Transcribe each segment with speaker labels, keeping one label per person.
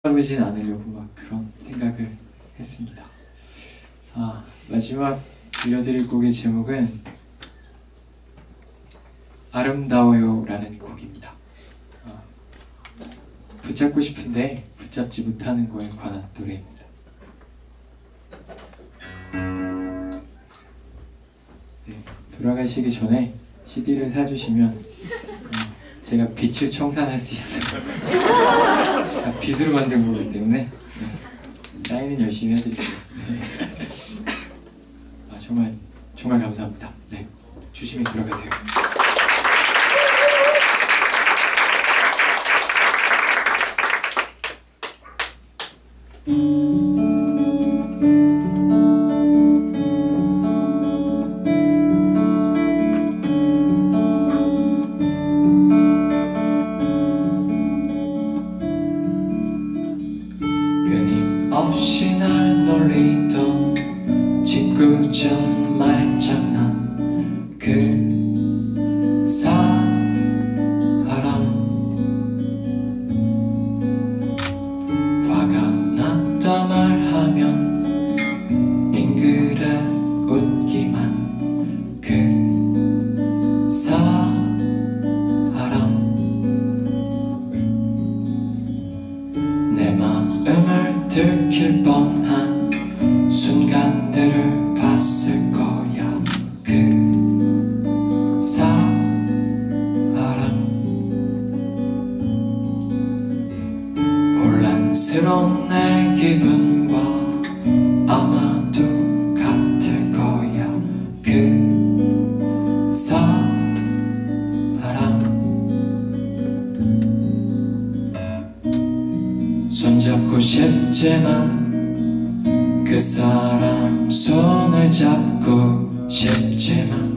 Speaker 1: 보진 않으려고 막 그런 생각을 했습니다. 마지막 들려드릴 곡의 제목은 아름다워요 라는 곡입니다. 붙잡고 싶은데 붙잡지 못하는 거에 관한 노래입니다. 네, 돌아가시기 전에 CD를 사주시면 제가 빛을 청산할 수 있어요. 다 빛으로 만든 거기 때문에 사인은 열심히 해드릴게요. 정말 감사합니다. 네, 조심히 들어가세요.
Speaker 2: 끊임없이 날 놀리던 짓궂은 말장난 그 사람 화가 났다 말하면 빙그레 웃기만 그 사람 내 마음을 들킬 뻔한 순간들을 봤을 거야. 그 사람 혼란스러운 내 기분과 아마도 같을 거야. 그 사람 손잡고 싶지만 그 사람 손을 잡고 싶지만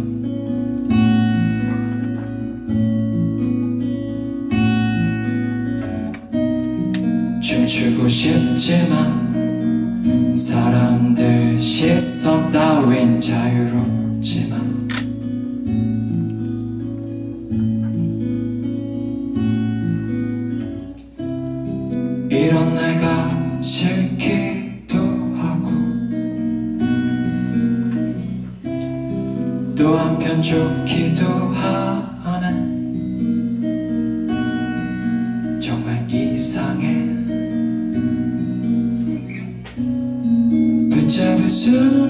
Speaker 2: 춤추고 싶지만 사람들 시선 따윈 자유롭지만 이런 내가 싫기도 하고 또 한편 좋기도 하네. 정말 이상해. 붙잡을 수